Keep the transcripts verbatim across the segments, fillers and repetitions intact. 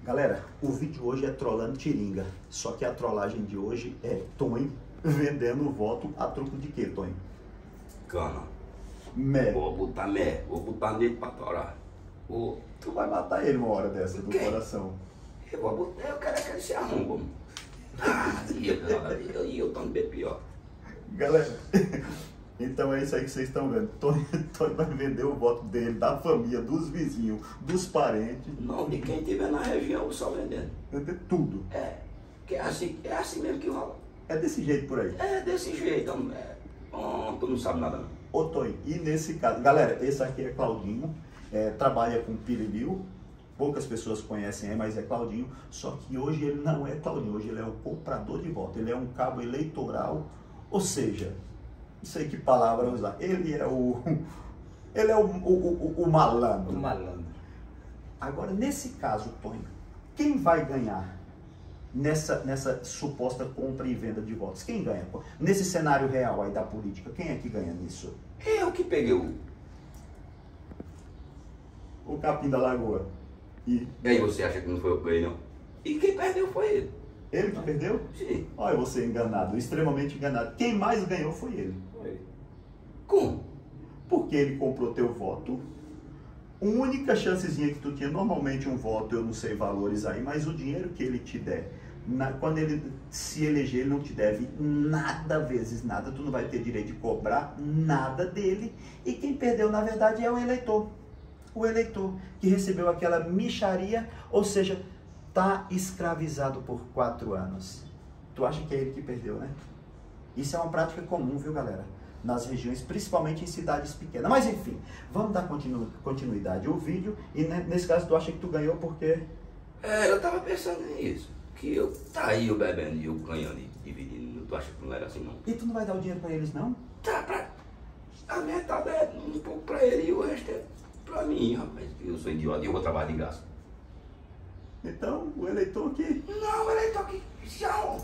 Galera, o vídeo de hoje é trollando Tiringa, só que a trollagem de hoje é Tonho vendendo voto a troco de quê, Tonho? Cana. Mé. Vou botar mé, vou botar nele pra torar. Vou... Tu vai matar ele uma hora dessa, do Quem? coração. Eu vou botar, eu quero que ele se arrumba. Ah, e eu, eu, eu tô bem pior. Galera, então é isso aí que vocês estão vendo. Tonho, Tonho vai vender o voto dele, da família, dos vizinhos, dos parentes. Não, de quem tiver na região, só vendendo. Vender tudo. É, que é assim, é assim mesmo que rola. É desse jeito por aí. É desse jeito, homem. É, oh, tu não sabe nada não. Ô Tonho, e nesse caso, galera, esse aqui é Claudinho, é, trabalha com Pirulil, poucas pessoas conhecem, mas é Claudinho, só que hoje ele não é Claudinho, hoje ele é um comprador de voto, ele é um cabo eleitoral, ou seja, não sei que palavra usar, ele é o, ele é o, o, o, o malandro. O malandro. Agora, nesse caso, Tonho, quem vai ganhar nessa, nessa suposta compra e venda de votos? Quem ganha? Nesse cenário real aí da política, quem é que ganha nisso? Eu que peguei o... O capim da lagoa. E E aí você acha que não foi eu que ganhei, não? E quem perdeu foi ele. ele que perdeu? Sim. Olha você enganado, extremamente enganado. Quem mais ganhou foi ele. Foi. Como? Porque ele comprou teu voto. A única chancezinha que tu tinha, normalmente um voto, eu não sei valores aí, mas o dinheiro que ele te der, na, quando ele se eleger, ele não te deve nada vezes nada, tu não vai ter direito de cobrar nada dele. E quem perdeu, na verdade, é o eleitor. O eleitor que recebeu aquela mixaria, ou seja, tá escravizado por quatro anos. Tu acha que é ele que perdeu, né? Isso é uma prática comum, viu, galera? Nas regiões, principalmente em cidades pequenas. Mas enfim, vamos dar continu continuidade ao vídeo. E nesse caso, tu acha que tu ganhou porque... É, eu tava pensando nisso. Que eu tá aí eu bebendo e eu ganhando e dividindo. Tu acha que não era assim, não? E tu não vai dar o dinheiro pra eles, não? Tá, pra... A metade é um pouco pra ele e o resto é pra mim, rapaz. Eu sou idiota e eu vou trabalhar de graça. Então, o eleitor aqui... Não, ele tá aqui. Tchau.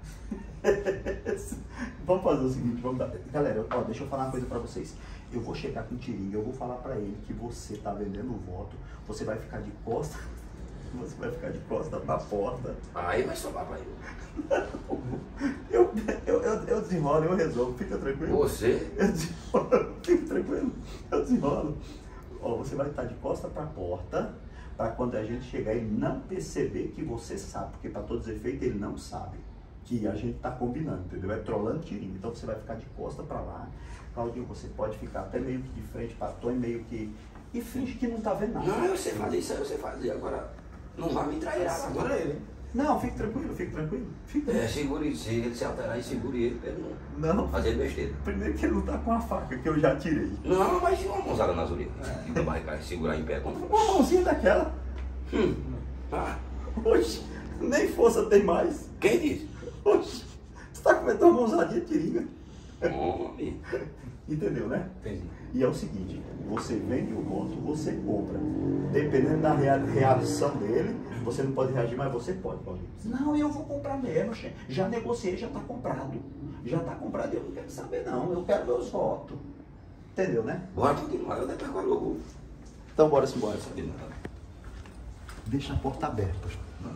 Vamos fazer o seguinte, vamos dar... Galera, ó, deixa eu falar uma coisa pra vocês. Eu vou chegar com o Tiringa, eu vou falar pra ele que você tá vendendo o voto, você vai ficar de costa, você vai ficar de costa pra porta. Aí vai sobrar pra ele. Eu, eu, eu, eu desenrolo, eu resolvo, fica tranquilo. Você? Eu desenrolo, fica tranquilo, eu desenrolo. Ó, você vai estar de costa pra porta, pra quando a gente chegar ele não perceber que você sabe, porque pra todos os efeitos ele não sabe que a gente tá combinando, entendeu? É trollando Tiringa. Então você vai ficar de costa pra lá. Claudinho, você pode ficar até meio que de frente pra Tonho, meio que... E finge que não tá vendo nada. Não, eu sei fazer isso aí, eu sei fazer. Agora, não vai me trair agora. ele. Não, fique tranquilo, fique tranquilo. Fique É, tranquilo. segure, se ele se alterar e segure ele pra ele não Não, fazer besteira. primeiro que ele não tá com a faca, que eu já tirei. Não, mas uma mãozada nas orelhas. E o barriga segurar em pé. Como... Uma mãozinha daquela. Hum. Ah, Oxe, nem força tem mais. quem disse? Oxe, você tá cometendo uma mãozadinha Tiringa. Homem. Entendeu, né? Entendi. E é o seguinte, você vende o voto, você compra. Dependendo da rea reação dele, você não pode reagir, mas você pode, Paulinho. Não, eu vou comprar mesmo, chefe. Já negociei, já está comprado. Já está comprado, eu não quero saber não, eu quero meus votos. Entendeu, né? Bora continuar, eu depois coloco. Então bora sim, bora. De nada. Deixa a porta aberta.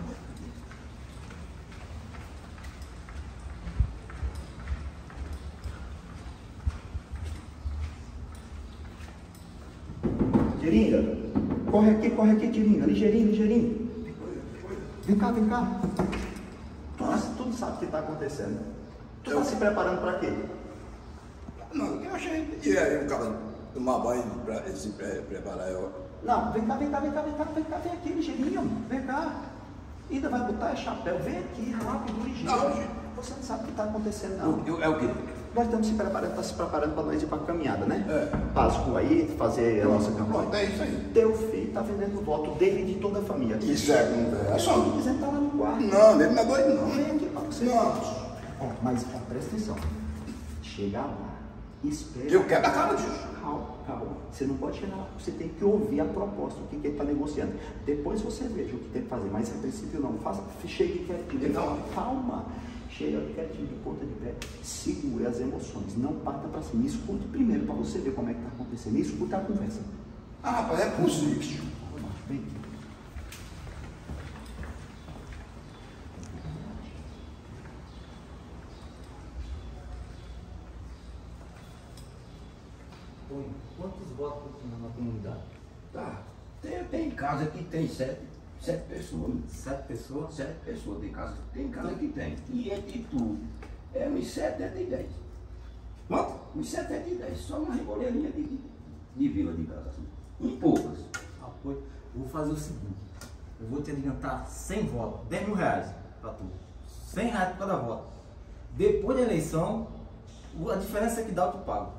Tiringa, corre aqui, corre aqui, Tiringa, ligeirinho, ligeirinho. Vem cá, vem cá. Tu, não- tu não sabe o que está acontecendo. Tu está se preparando para quê? Não, eu achei. E aí, o cara tomar banho para se pre preparar. Eu... Não, vem cá, vem cá, vem cá, vem cá, vem cá, vem aqui, ligeirinho, vem cá. Ainda vai botar chapéu, vem aqui, rápido, ligeiro. Não, gente. Você não sabe o que está acontecendo, não. Eu, é o quê? Nós estamos se preparando, tá se preparando para nós ir para a caminhada, né? É. Páscoa aí, fazer a nossa Pronto, campanha. é isso aí. Teu filho tá vendendo o voto dele e de toda a família. Isso é conversa. Se ele quiser, tá lá no quarto. Não, ele não é doido, não. Vem aqui para você. Não. Ó, mas ó, presta atenção. Chega lá, espera. Eu quero a cara disso. Calma, calma. Você não pode chegar lá, você tem que ouvir a proposta, o que, que ele está negociando. Depois você veja o que tem que fazer, mas a princípio não. Faça, chegue quietinho. Então. Calma. Chega quietinho de ponta de pé, segure as emoções, não parta para cima. Escute primeiro para você ver como é que está acontecendo. Escuta a conversa. Ah, rapaz, é possível. Vem aqui. apoio. Quantos votos na comunidade? Tá. Tem, tem casa que tem sete, sete pessoas. Sete pessoas? Sete pessoas tem casa, tem casa que tem. E entre tudo, é uns setenta e dez. Quanto? Uns setenta e dez. Só uma reboleirinha de, de, de vila de casa. Assim. Em poucas. Apoio. Eu vou fazer o seguinte. Eu vou te adiantar cem votos, dez mil reais para tu. cem reais por cada voto. Depois da eleição, a diferença é que dá, tu paga.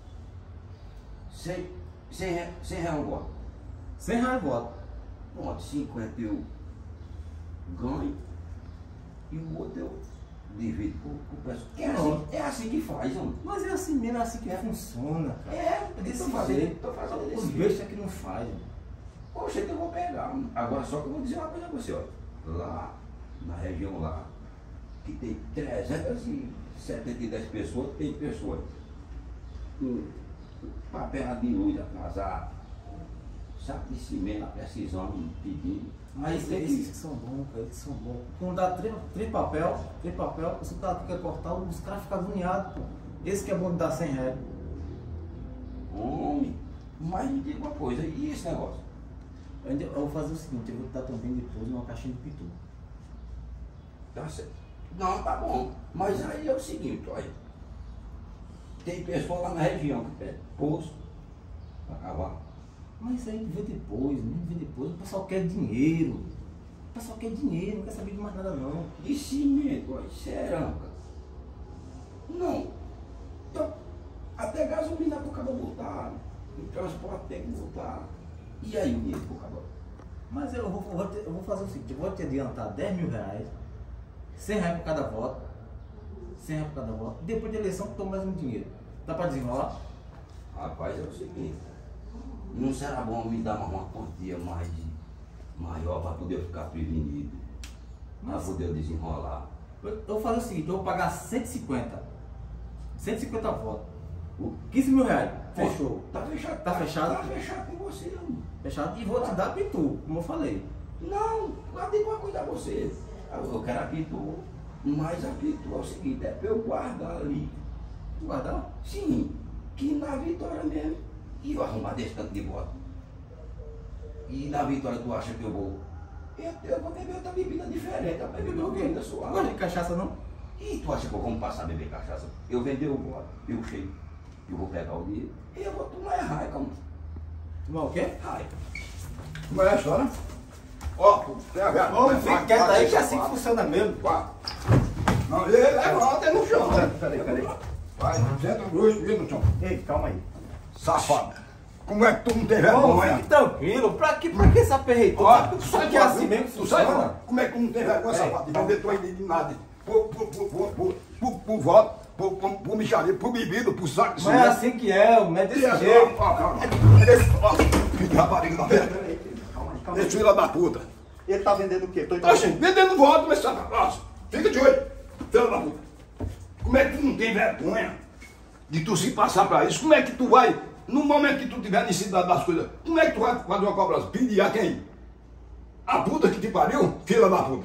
cem reais um voto. cem reais voto. Pronto, cinquenta eu ganho e o outro eu divido com o pessoal. É assim, é assim que faz, homem. Mas é assim mesmo, é assim que funciona, cara. É, É desse tô fazendo, jeito. tô fazendo desse Os jeito. bestas que não fazem. Poxa, que eu vou pegar. Agora só que eu vou dizer uma coisa pra você, ó. Lá, na região lá, que tem trezentas e setenta e dez pessoas, tem pessoas com papel de luz atrasado, saco de cimento precisando, pedindo. Mas tem esses que... que são bons, cara, eles são bons. Quando dá três, três papel, três papel, você tá, quer cortar, os caras ficam agoniados, pô. Esse que é bom de dar cem reais. Homem, mas me diga uma coisa, e esse negócio? Eu, ainda- eu vou fazer o seguinte, eu vou te dar também depois uma caixinha de pitu. Tá certo. Não, tá bom. Mas aí é o seguinte, olha. Tem pessoa lá na região que pede poço para cavar. Mas isso aí vê depois, nem vê depois. O pessoal quer dinheiro. O pessoal quer dinheiro, não quer saber de mais nada não. De cimento, olha, cerâmica. Não. Então, até gasolina pro cabo botar. O transporte tem que botar. E aí o dinheiro pro cabo? Mas eu vou, eu vou te- eu vou fazer o seguinte, eu vou te adiantar dez mil reais, cem reais por cada voto, cem reais por cada voto, e depois da eleição eu tomo mais um dinheiro. Dá pra desenrolar? Rapaz, é o seguinte. Não será bom me dar uma quantia mais maior para poder ficar prevenido? Para Mas- poder desenrolar? Eu, eu vou fazer o seguinte, eu vou pagar cento e cinquenta. cento e cinquenta votos. O- quinze mil reais. Fechou. Tá fechado. Tá fechado? Tá fechado com você, homem. Fechado. E vou te dar pitu, como eu falei. Não, eu digo uma coisa a você. Eu quero a pitu, mas a pitu é o seguinte, é para eu guardar ali. Guardar? Sim, que na vitória mesmo. E eu arrumar desse tanto de voto. E na vitória tu acha que eu vou. Eu, eu vou beber outra bebida diferente, eu vou beber uma bebida Não suave. gosta de cachaça não? E tu acha que eu vou passar a beber cachaça? Eu vender o voto, eu chego, eu vou pegar o dinheiro, e eu vou tomar é raiva, como Tomar o quê? raiva. Como é a história? Ó, tu pega. Ô, vai, fica vai, quieto vai, aí que vai, assim vai. funciona mesmo. Vai. Não, ele levanta é no chão. Peraí, peraí. Vai, senta dois e no chão. Ei, calma aí. Safado. Como é que tu não tem Ô, vergonha? fique tranquilo. Pra que, pra que essa perreitura? Ó, Sabe, sabe que é assim mesmo que tu sabe funciona? como é que tu não tem vergonha, Ei, safado? De vender tua ideia de nada. Por, por, por, por, por, por, por voto, por, por, por micharia, por bebida, por saco de Mas é assim que é, não é desse jeito. Ó, calma. Esse, ó, filho de rapariga da merda. Calma aí, calma aí. Esse filho da puta. Ele tá vendendo o quê? Tô Tá, entendendo. gente, vendendo voto, mas sabe, nossa, fica de olho. Filho da puta. Como é que tu não tem vergonha de tu se passar pra isso? Como é que tu vai, no momento que tu tiver necessidade das coisas, como é que tu vai fazer uma cobrança? Pedir a quem? A puta que te pariu, filha da puta.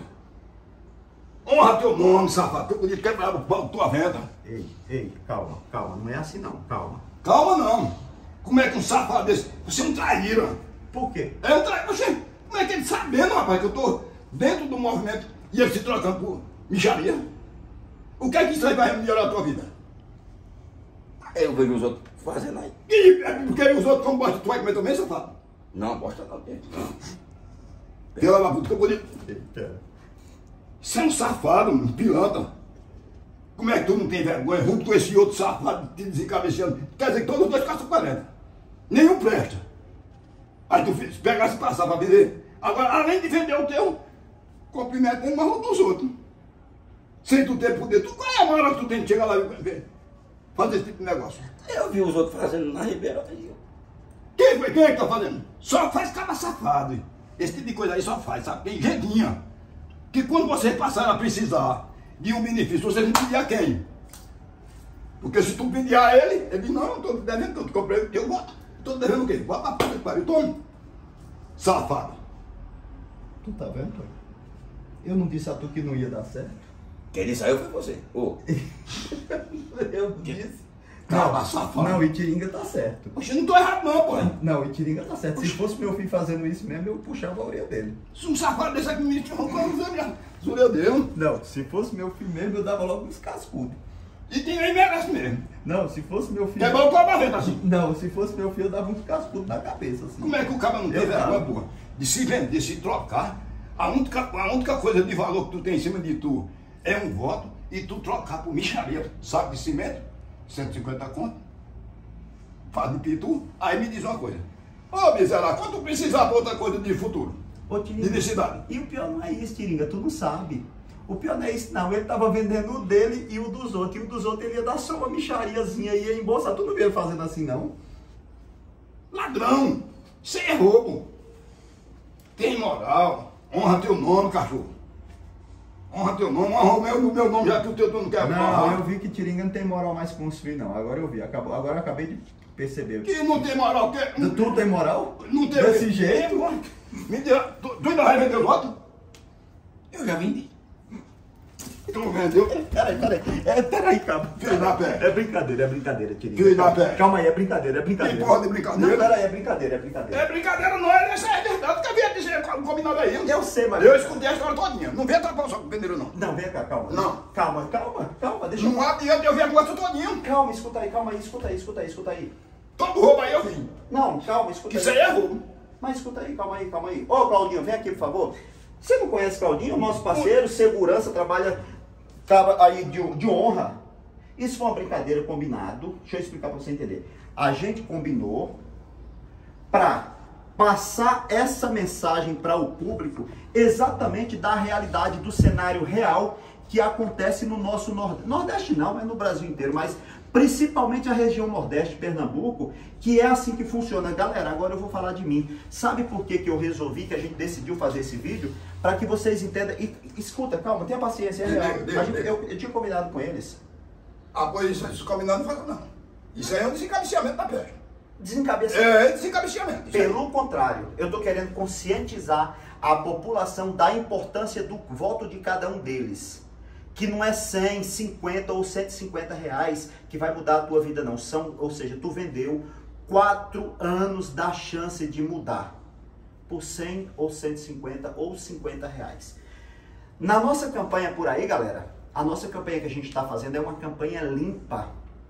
Honra teu nome, safado. Tu podia quebrar o pau da tua venda. Ei, ei, calma, calma. Não é assim não, calma. Calma não. Como é que um safado desse, você é um traíra. Por quê? É um traíra. Você, como é que ele sabendo, rapaz, que eu tô dentro do movimento e ele se trocando por micharia? O que é que isso aí vai melhorar a tua vida? Eu vejo os outros fazendo aí. E porque os outros como bosta, tu vai comer também, safado? Não, bosta não, tem. Não. Pela da puta que eu vou dizer. Eita. Você é um safado, um pilantra. Como é que tu não tem vergonha? Junto com esse outro safado te desencabeceando. Quer dizer que todos os dois caçam quarenta. Nenhum presta. Aí tu fez- pegasse e passar pra vender. Agora, além de vender o teu, cumprimentando mais um dos outros. Sem tu ter poder. Tu, qual é a moral que tu tem de chegar lá e ver- fazer esse tipo de negócio? Eu vi os outros fazendo na Ribeira aí. ó. Quem, foi- quem é que tá fazendo? Só faz cara safado. Esse tipo de coisa aí só faz, sabe? Tem jeitinha. Que quando vocês passarem a precisar de um benefício, vocês vão pedir a quem? Porque se tu pedir a ele, ele diz, não, eu tô devendo que eu te comprei o teu voto. Tô devendo o quê? Bota a puta que pariu, toma. Safado. Tu tá vendo? Tony? Eu não disse a tu que não ia dar certo. Quem disse aí foi você. Ô, Eu disse Caba safado. Não, Itiringa tá certo. Poxa, eu não tô errado não, pô. Não, Itiringa tá certo. Se fosse meu filho fazendo isso mesmo, eu puxava a orelha dele. Se um safado desse aqui me tinha roncando, as orelhas dele. Não, se fosse meu filho mesmo, eu dava logo uns cascudos. E ninguém merece mesmo. Não, se fosse meu filho... Quebrou o cobra assim. Não, se fosse meu filho, eu dava uns cascudos na cabeça, assim. Como é que o cara não tem Eu vergonha, dava. porra? De se vender, de se trocar. A única, a única coisa de valor que tu tem em cima de tu é um voto e tu trocar por micharia. Saco de cimento, cento e cinquenta conto. Faz de pitu. Aí me diz uma coisa. Ô, miserável, quando tu precisar pra outra coisa de futuro? Ô, De Tiringa, necessidade? e o pior não é isso, Tiringa, tu não sabe. O pior não é isso, não. Ele tava vendendo o dele e o dos outros. E o dos outros ele ia dar só uma michariazinha e ia embolsar. Tu não viu ele fazendo assim, não? Ladrão! Isso aí é roubo. Tem moral. Honra teu nome, cachorro. Honra teu nome. Honra o meu, o meu nome, já que o teu tu não quer Não, honrar. eu vi que Tiringa não tem moral mais com os filhos, não. Agora eu vi. Acabou, agora eu acabei de perceber. Que não tem moral. Que... Tu, tu tem moral? Não tem. Desse jeito? Me dê, tu, tu ainda vai vender o voto? Eu já vendi. Tu vendeu? Peraí, peraí. É, peraí, calma. Filho da pé. É brincadeira, é brincadeira, Tiringa. Filho da pé. Calma aí, é brincadeira, é brincadeira. Que porra de brincadeira? Não, peraí, é brincadeira, é brincadeira. É brincadeira, não é? Essa é verdade. Que havia dizer combinado aí. Eu sei, mas... Eu escutei a história todinha. Não vem atrapalhar só com o vendeiro, não. Não, vem cá, calma. Não. Calma, calma, calma, deixa eu... Não adianta eu ver a conversa todinha. Calma, escuta aí, calma aí, escuta aí, escuta aí, escuta aí. Todo roubo aí eu vim. Não, calma, escuta Que aí. isso aí é roubo. Mas escuta aí, calma aí, calma aí. Ô, Claudinho, vem aqui, por favor. Você não conhece Claudinho? Nosso parceiro, segurança, trabalha tava aí de, de honra. Isso foi uma brincadeira combinado. Deixa eu explicar para você entender. A gente combinou para passar essa mensagem para o público exatamente da realidade do cenário real que acontece no nosso Nordeste. Nordeste não, é no Brasil inteiro, mas principalmente a região Nordeste, Pernambuco, que é assim que funciona. Galera, agora eu vou falar de mim. Sabe por que que eu resolvi, que a gente decidiu fazer esse vídeo? Para que vocês entendam. E, escuta, calma, tenha paciência, é real. Diga, diga, A gente- diga. eu, eu tinha combinado com eles. Ah, pois isso, isso combinado não faz não. Isso aí é um desencabiciamento da peste. Desencabeça. É, é desencabiciamento. Isso aí. Pelo contrário, eu estou querendo conscientizar a população da importância do voto de cada um deles. Que não é cem, cinquenta ou cento e cinquenta reais que vai mudar a tua vida, não. São, ou seja, tu vendeu quatro anos da chance de mudar por cem ou cento e cinquenta ou cinquenta reais. Na nossa campanha por aí, galera, a nossa campanha que a gente está fazendo é uma campanha limpa.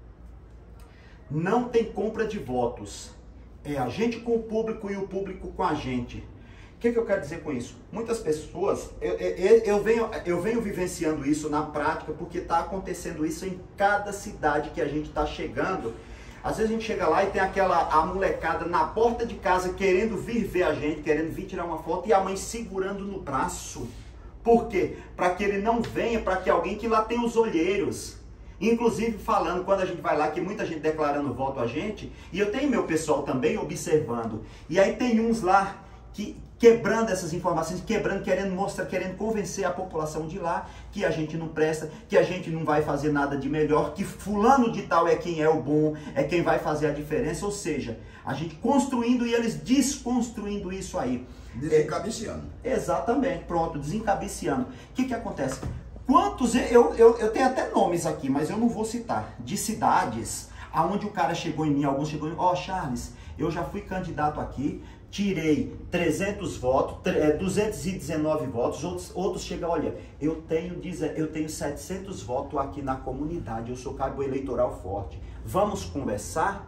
Não tem compra de votos. É a gente com o público e o público com a gente. O que, que eu quero dizer com isso? Muitas pessoas, eu, eu, eu, venho, eu venho vivenciando isso na prática, porque está acontecendo isso em cada cidade que a gente está chegando. Às vezes a gente chega lá e tem aquela a molecada na porta de casa querendo vir ver a gente, querendo vir tirar uma foto, e a mãe segurando no braço. Por quê? Para que ele não venha, para que alguém que lá tem os olheiros. Inclusive falando, quando a gente vai lá, que muita gente declarando voto a gente, e eu tenho meu pessoal também observando, e aí tem uns lá que quebrando essas informações, quebrando, querendo mostrar, querendo convencer a população de lá que a gente não presta, que a gente não vai fazer nada de melhor, que fulano de tal é quem é o bom, é quem vai fazer a diferença, ou seja, a gente construindo e eles desconstruindo isso aí. Desencabiciando. É, exatamente, pronto, desencabiciando. O que que acontece? Quantos, eu, eu, eu tenho até nomes aqui, mas eu não vou citar, de cidades aonde o cara chegou em mim, alguns chegou em mim, ó, oh, Charles, eu já fui candidato aqui, tirei trezentos votos, duzentos e dezenove votos, outros, outros chegam, olha, eu tenho, eu tenho setecentos votos aqui na comunidade, eu sou cabo eleitoral forte, vamos conversar?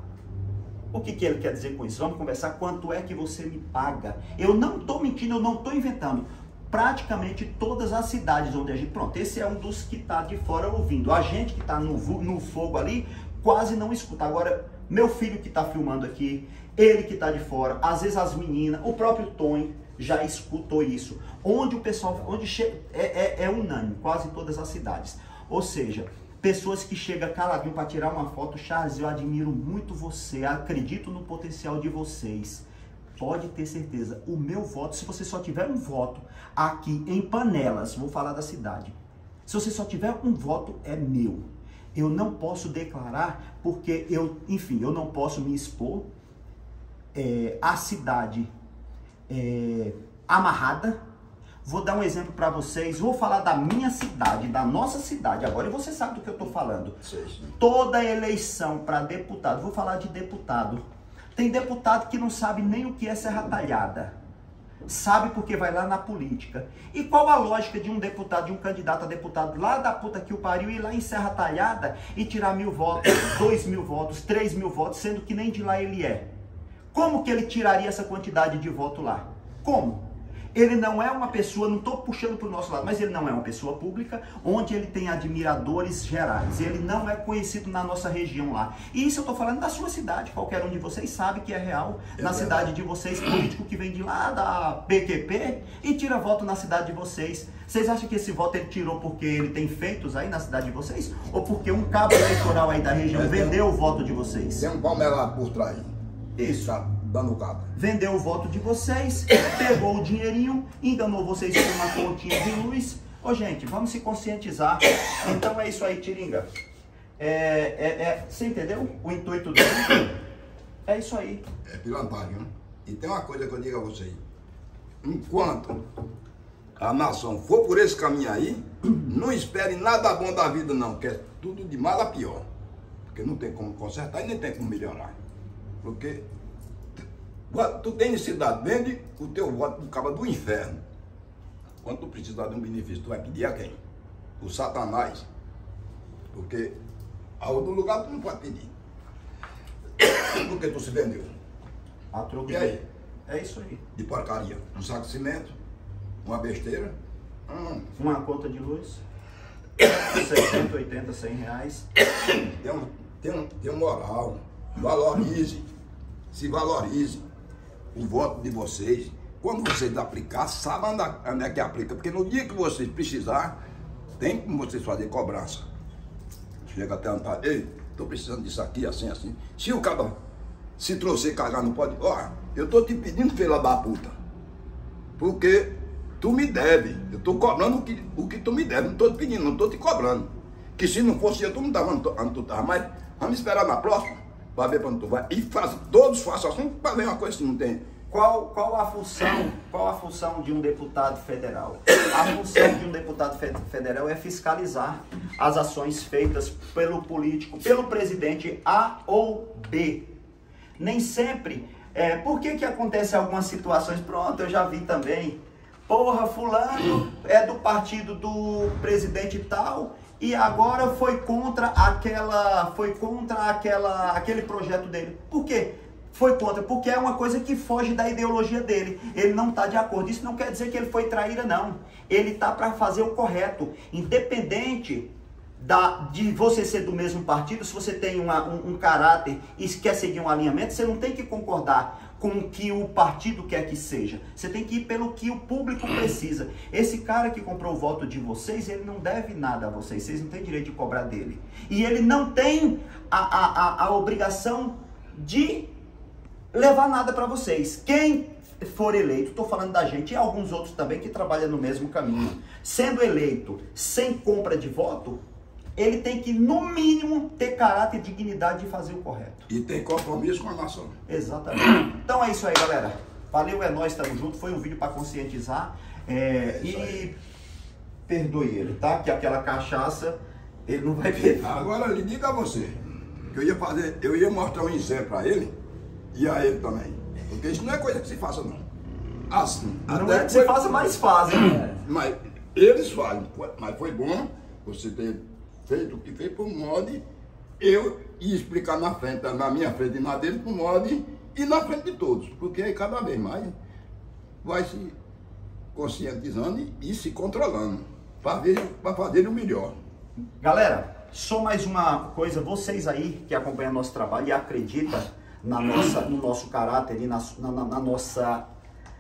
O que que ele quer dizer com isso? Vamos conversar quanto é que você me paga? Eu não estou mentindo, eu não estou inventando. Praticamente todas as cidades onde a gente... Pronto, esse é um dos que está de fora ouvindo. A gente que está no, no fogo ali, quase não escuta. Agora, meu filho que está filmando aqui, ele que está de fora, às vezes as meninas, o próprio Tony já escutou isso. Onde o pessoal... onde che... é, é, é unânime, quase todas as cidades. Ou seja, pessoas que chegam caladinho para tirar uma foto. Charles, eu admiro muito você, acredito no potencial de vocês. Pode ter certeza, o meu voto, se você só tiver um voto aqui em Panelas, vou falar da cidade, se você só tiver um voto, é meu. Eu não posso declarar, porque eu, enfim, eu não posso me expor é, à cidade é, amarrada. Vou dar um exemplo para vocês, vou falar da minha cidade, da nossa cidade agora, e você sabe do que eu estou falando. Sim, sim. Toda eleição para deputado, vou falar de deputado, tem deputado que não sabe nem o que é serra talhada, sabe porque vai lá na política. E qual a lógica de um deputado, de um candidato a deputado lá da puta que o pariu, ir lá em serra talhada e tirar mil votos, dois mil votos, três mil votos, sendo que nem de lá ele é? Como que ele tiraria essa quantidade de voto lá? Como? Ele não é uma pessoa, não estou puxando para o nosso lado, mas ele não é uma pessoa pública, onde ele tem admiradores gerais. Ele não é conhecido na nossa região lá. E isso eu estou falando da sua cidade, qualquer um de vocês sabe que é real. É na verdade. Cidade de vocês, político que vem de lá da P Q P e tira voto na cidade de vocês. Vocês acham que esse voto ele tirou porque ele tem feitos aí na cidade de vocês? Ou porque um cabo eleitoral aí da região é, vendeu um, o voto de vocês? Tem um palmeirado por trás. Isso. Tá dando cabo. Vendeu o voto de vocês, pegou o dinheirinho, enganou vocês com uma continha de luz. Ô gente, vamos se conscientizar. Então é isso aí, Tiringa. É, é, é, você entendeu o intuito dele? É isso aí. É pilantagem, né? E tem uma coisa que eu digo a vocês. Enquanto a nação for por esse caminho aí, não espere nada bom da vida não, que é tudo de mal a pior. Porque não tem como consertar e nem tem como melhorar. Porque tu tem necessidade, vende o teu voto do cabo do inferno. Quando tu precisar de um benefício, tu vai pedir a quem? O Satanás. Porque a outro lugar tu não pode pedir. Porque tu se vendeu. A troco. E aí? É isso aí. De porcaria. Um saco de cimento, uma besteira. Hum. Uma conta de luz. sessenta, oitenta, cem reais. Tem um, tem um, tem um moral. Valorize. Se valorize o voto de vocês. Quando vocês aplicar, saibam onde é que aplica. Porque no dia que vocês precisar, tem como vocês fazer cobrança. Chega até andar, ei, tô precisando disso aqui, assim, assim. Se o cara se trouxer cagar, não pode. Ó, eu tô te pedindo, filha da puta. Porque tu me deve. Eu tô cobrando o que, o que tu me deve. Não tô te pedindo, não tô te cobrando. Que se não fosse eu, tu não tava onde tu tava. Mas vamos esperar na próxima. Para ver para onde tu vai. E faz, todos façam assim para ver uma coisa que não tem. Qual, qual a função, qual a função de um deputado federal? A função de um deputado federal é fiscalizar as ações feitas pelo político, pelo presidente A ou B. Nem sempre. É, por que que acontece algumas situações? Pronto, eu já vi também. Porra, fulano é do partido do presidente tal. E agora foi contra aquela, foi contra aquela, aquele projeto dele. Por quê? Foi contra, porque é uma coisa que foge da ideologia dele. Ele não está de acordo. Isso não quer dizer que ele foi traíra, não. Ele está para fazer o correto. Independente da, de você ser do mesmo partido, se você tem uma, um, um caráter e quer seguir um alinhamento, você não tem que concordar com o que o partido quer que seja. Você tem que ir pelo que o público precisa. Esse cara que comprou o voto de vocês, ele não deve nada a vocês. Vocês não têm direito de cobrar dele. E ele não tem a, a, a, a obrigação de levar nada para vocês. Quem for eleito, estou falando da gente e alguns outros também que trabalham no mesmo caminho, sendo eleito sem compra de voto, ele tem que, no mínimo, ter caráter e dignidade de fazer o correto. E tem compromisso com a nação. Exatamente. Então é isso aí, galera. Valeu, é nóis, tamo junto. Foi um vídeo para conscientizar. É, é e aí. Perdoe ele, tá? Que aquela cachaça, ele não vai beber. Agora, lhe digo a você, que eu ia fazer, eu ia mostrar um exemplo para ele e a ele também. Porque isso não é coisa que se faça, não. Assim, não até é que se faça, mas fazem. Né? Mas eles fazem. Mas foi bom você ter feito o que fez por mod, eu ia explicar na frente, na minha frente e na dele, por mod e na frente de todos. Porque aí cada vez mais vai se conscientizando e, e se controlando para fazer o melhor. Galera, só mais uma coisa, vocês aí que acompanham nosso trabalho e acreditam na nossa, no nosso caráter e na, na, na nossa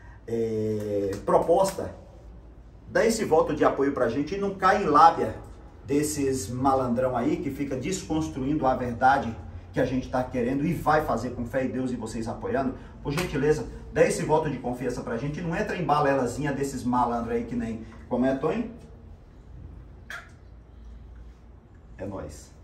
é, proposta, dá esse voto de apoio pra gente e não cai em lábia desses malandrão aí que fica desconstruindo a verdade que a gente tá querendo e vai fazer com fé em Deus e vocês apoiando. Por gentileza, dá esse voto de confiança pra gente e não entra em balelazinha desses malandros aí que nem... Como é, Tonho? É nóis.